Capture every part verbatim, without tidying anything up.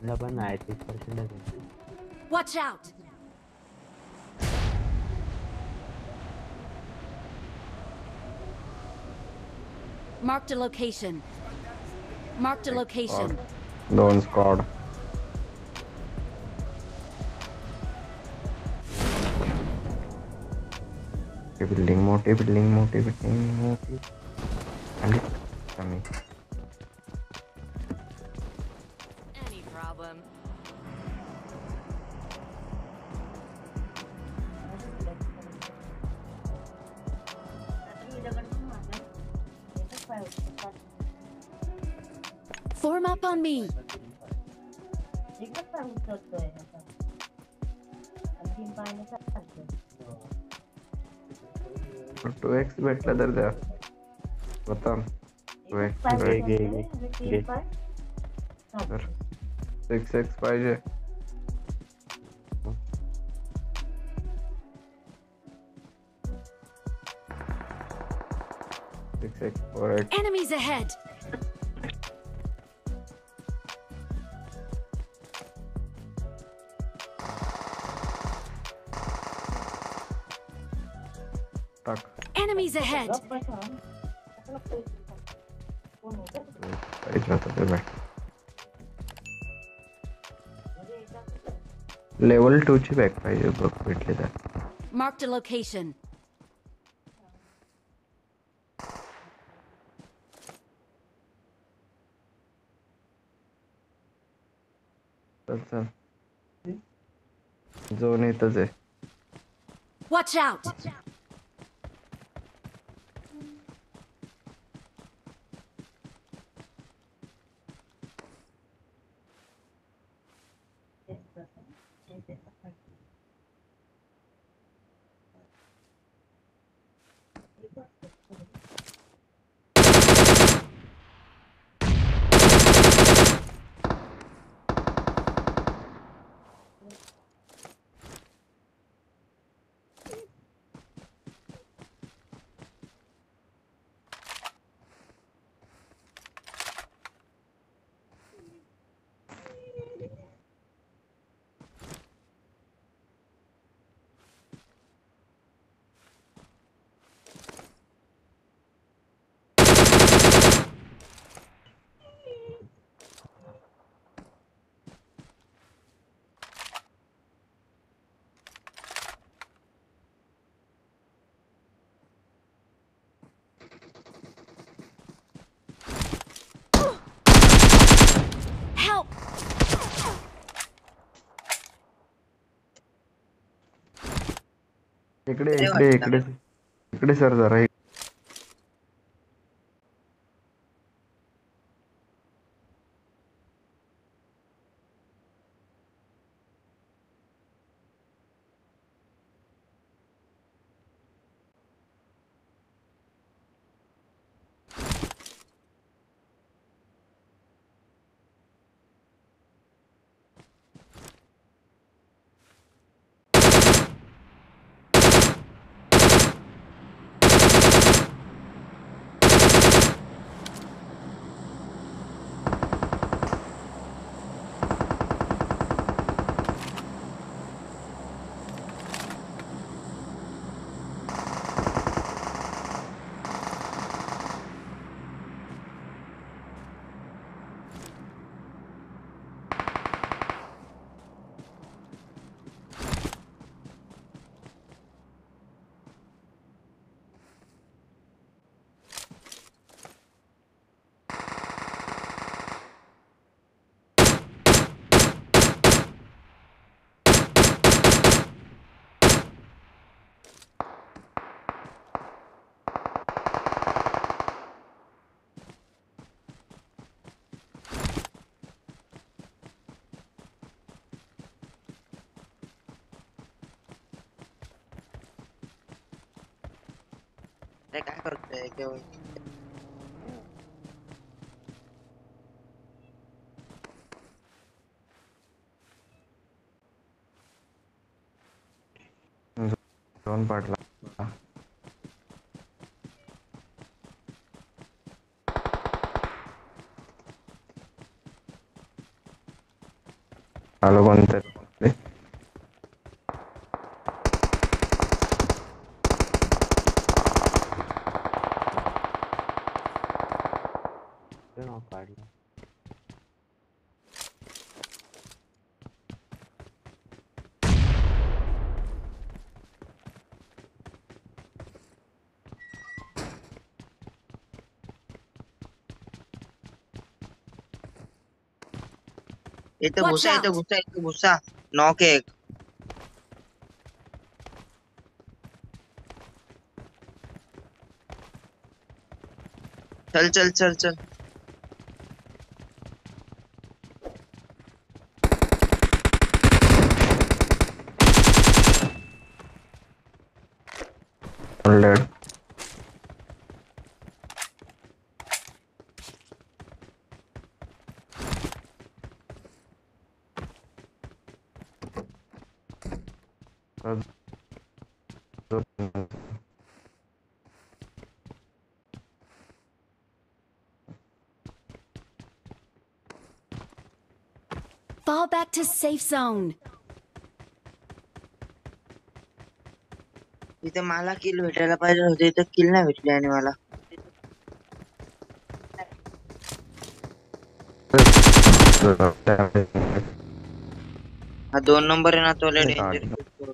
पण आहे तीस पर्सेंटच आहे. Watch out! Marked a location. Marked a location. दोन स्क्वॉड. बिल्डिंग मोठी बिल्डिंग मोठी बिल्डिंग मोठी आणि कमी. Any problem? Form up on me. Two X भेटलं तर द्या. बता टू एक्स घे घे घे घे. तर सिक्स एक्स पाहिजे. Six X four X. Enemies ahead. टाक. Enemies ahead. पाहिजे होतं ते भेट. लेवल टू ची बॅग पाहिजे बघ भेटले तर. Marked a location. चल चल. झोन येतच आहे. Watch out! Help! इकडे इकडे इकडे इकडे सर जरा. काय करतोय केवळ झोन पाडला. आलो कोणते नाव काढलं. इथं Watch घुसा इथं out. घुसा इथं घुसा नॉक आहे एक. चल चल चल चल dead Fall back to safe zone. इथं मला किल भेटायला पाहिजे होते इथं किल नाही भेटली आणि मला हा दोन नंबर आहे ना तो लय डेंजर.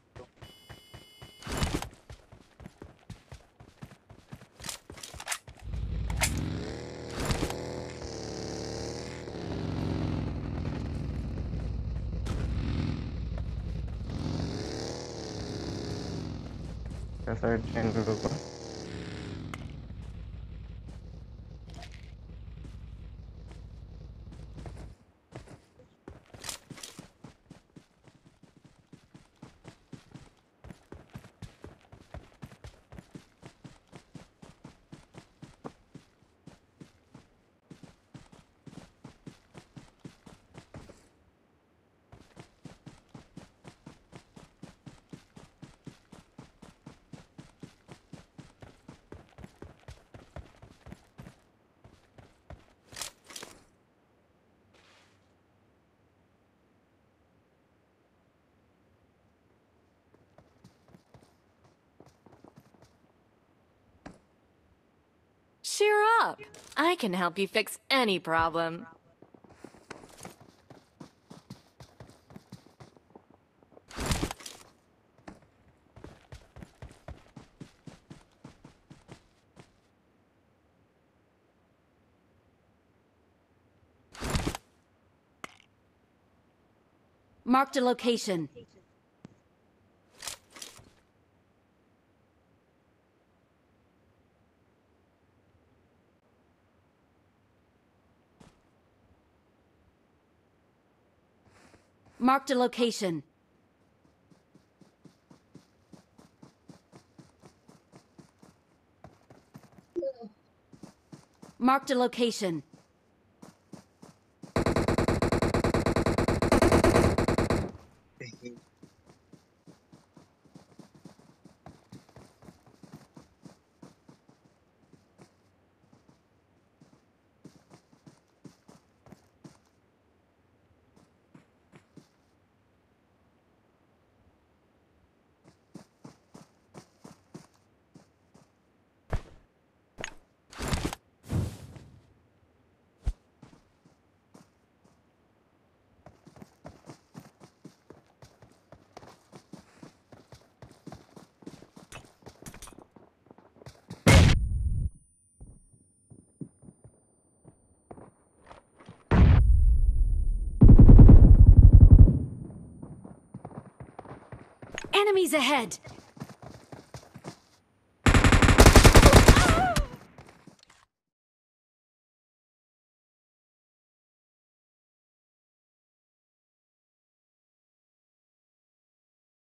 साइड चेंज करो Cheer up! I can help you fix any problem. Marked a location. Marked a location. Marked a location. Enemies ahead!